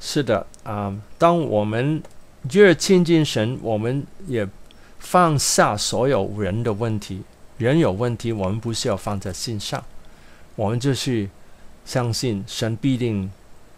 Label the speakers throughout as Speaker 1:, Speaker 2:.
Speaker 1: 是的当我们越亲近神，我们也放下所有人的问题。人有问题，我们不需要放在心上，我们就是相信神必定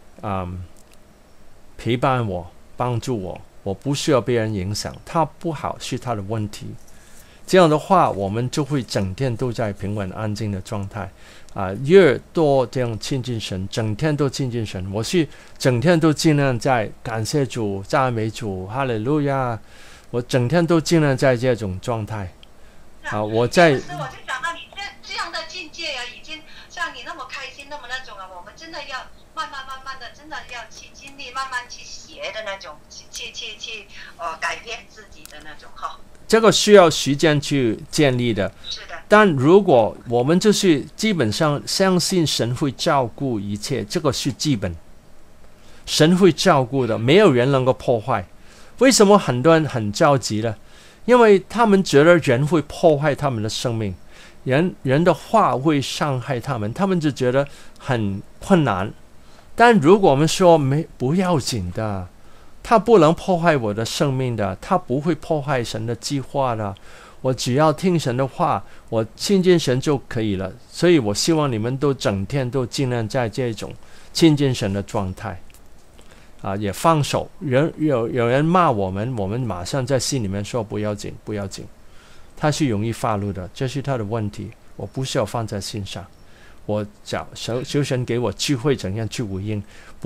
Speaker 1: 陪伴我，帮助我，我不需要被人影响，他不好是他的问题。这样的话，我们就会整天都在平稳安静的状态越多这样亲近神，整天都亲近神。我是整天都尽量在感谢主、赞美主、哈利路亚，我整天都尽量在这种状态我在
Speaker 2: 我就想到你这样的境界已经像你那么开心，那么那种我们真的要慢慢的，真的要去经历，慢慢去学的那种，去改变自己的那种
Speaker 1: 这个需要时间去建立的。
Speaker 2: 是的。
Speaker 1: 但如果我们就是基本上相信神会照顾一切，这个是基本，神会照顾的，没有人能够破坏。为什么很多人很着急呢？因为他们觉得人会破坏他们的生命，人的话会伤害他们，他们就觉得很困难。但如果我们说不要紧的，他不能破坏我的生命的，他不会破坏神的计划的，我只要听神的话，我亲近神就可以了。所以我希望你们都整天都尽量在这种亲近神的状态也放手。有人骂我们，我们马上在心里面说不要紧不要紧，他是容易发怒的，这是他的问题，我不需要放在心上。我求神给我智慧怎样去回应，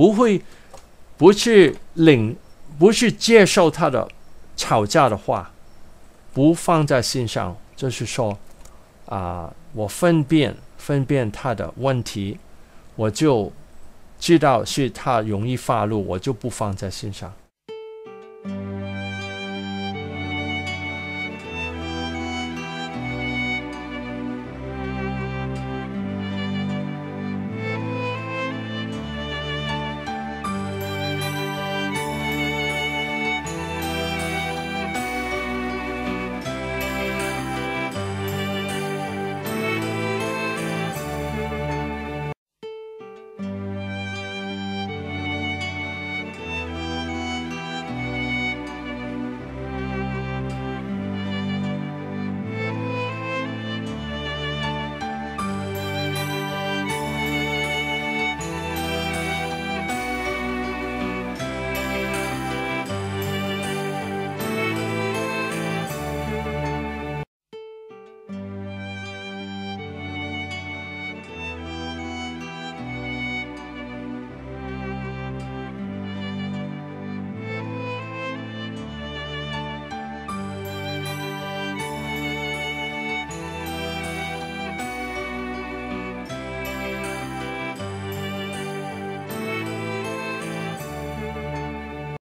Speaker 1: 不是接受他的吵架的话，不放在心上，就是说我分辨他的问题，我就知道是他容易发怒，我就不放在心上。